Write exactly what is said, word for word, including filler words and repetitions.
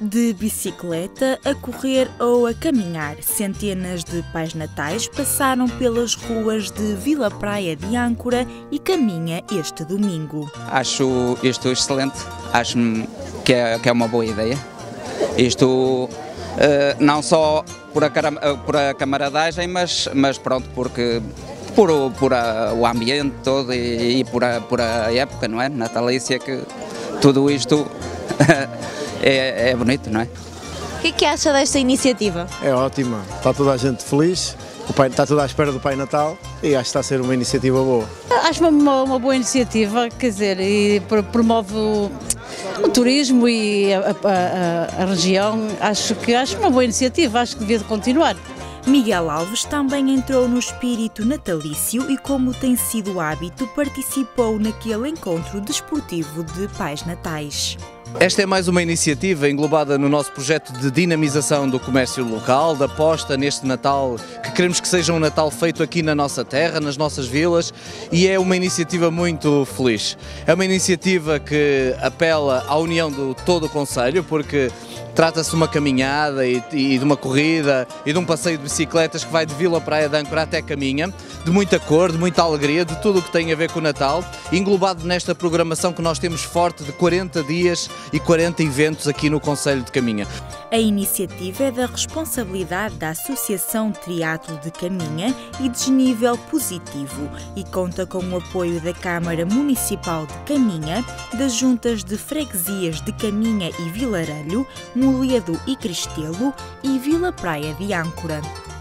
De bicicleta, a correr ou a caminhar, centenas de pais natais passaram pelas ruas de Vila Praia de Âncora e Caminha este domingo. Acho isto excelente, acho que é, que é uma boa ideia. Isto uh, não só por a, por a camaradagem, mas, mas pronto, porque por, o, por a, o ambiente todo e, e por, a, por a época, não é? Natalícia, que tudo isto é, é bonito, não é? O que é que acha desta iniciativa? É ótima, está toda a gente feliz, o pai, está toda à espera do Pai Natal e acho que está a ser uma iniciativa boa. Acho uma, uma boa iniciativa, quer dizer, e promove o, o turismo e a, a, a, a região, acho que acho uma boa iniciativa, acho que devia de continuar. Miguel Alves também entrou no espírito natalício e, como tem sido hábito, participou naquele encontro desportivo de pais natais. Esta é mais uma iniciativa englobada no nosso projeto de dinamização do comércio local, da aposta neste Natal, que queremos que seja um Natal feito aqui na nossa terra, nas nossas vilas, e é uma iniciativa muito feliz. É uma iniciativa que apela à união de todo o concelho, porque trata-se de uma caminhada e, e de uma corrida e de um passeio de bicicletas que vai de Vila Praia de Âncora até Caminha, de muita cor, de muita alegria, de tudo o que tem a ver com o Natal, englobado nesta programação que nós temos forte de quarenta dias e quarenta eventos aqui no concelho de Caminha. A iniciativa é da responsabilidade da Associação Triatlo de Caminha e desnível positivo e conta com o apoio da Câmara Municipal de Caminha, das juntas de freguesias de Caminha e Vilarelho, Moledo e Cristelo e Vila Praia de Âncora.